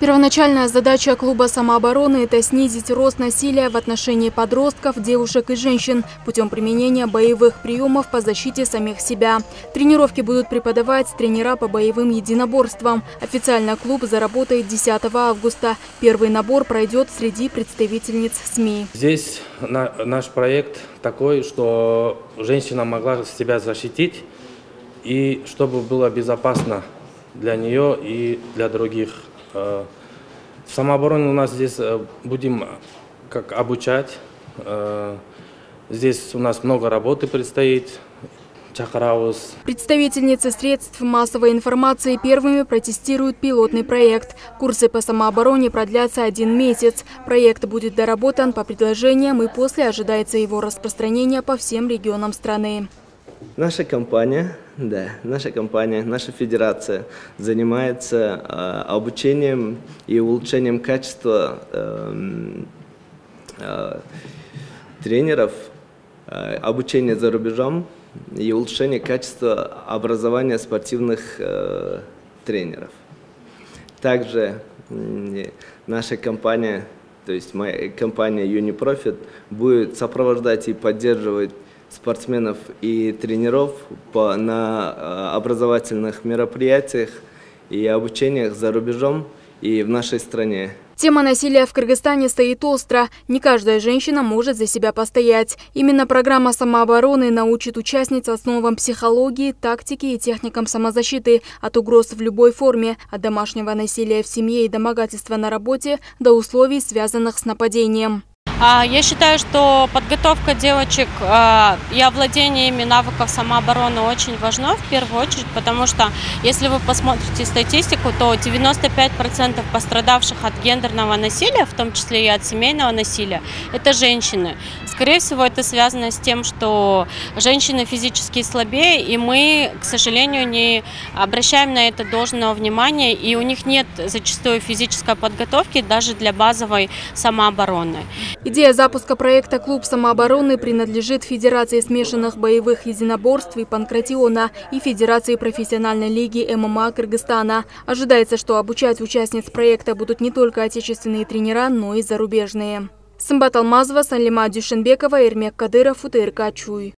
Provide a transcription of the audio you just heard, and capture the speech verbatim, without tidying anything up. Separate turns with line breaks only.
Первоначальная задача клуба самообороны – это снизить рост насилия в отношении подростков, девушек и женщин путем применения боевых приемов по защите самих себя. Тренировки будут преподавать тренера по боевым единоборствам. Официально клуб заработает десятого августа. Первый набор пройдет среди представительниц СМИ.
Здесь на, наш проект такой, что женщина могла себя защитить и чтобы было безопасно для нее и для других. В самообороне у нас здесь будем как обучать. Здесь у нас много работы предстоит.
Представительницы средств массовой информации первыми протестируют пилотный проект. Курсы по самообороне продлятся один месяц. Проект будет доработан по предложениям, и после ожидается его распространение по всем регионам страны.
Наша компания, да, наша компания, наша федерация занимается э, обучением и улучшением качества э, э, тренеров, э, обучения за рубежом и улучшение качества образования спортивных э, тренеров. Также э, наша компания, то есть моя компания Uniprofit, будет сопровождать и поддерживать спортсменов и тренеров по, на образовательных мероприятиях и обучениях за рубежом и в нашей стране.
Тема насилия в Кыргызстане стоит остро. Не каждая женщина может за себя постоять. Именно программа самообороны научит участниц основам психологии, тактики и техникам самозащиты от угроз в любой форме, от домашнего насилия в семье и домогательства на работе до условий, связанных с нападением.
Я считаю, что подготовка девочек и овладение ими навыков самообороны очень важно в первую очередь, потому что если вы посмотрите статистику, то девяносто пять процентов пострадавших от гендерного насилия, в том числе и от семейного насилия, это женщины. Скорее всего, это связано с тем, что женщины физически слабее, и мы, к сожалению, не обращаем на это должного внимания, и у них нет зачастую физической подготовки даже для базовой самообороны.
Идея запуска проекта «Клуб самообороны» принадлежит Федерации смешанных боевых единоборств и панкратиона и Федерации профессиональной лиги ММА Кыргызстана. Ожидается, что обучать участниц проекта будут не только отечественные тренера, но и зарубежные. Сымбат Алмазова, Салима Дюшенбекова, Эрмек Кадыров, УТРК Чуй.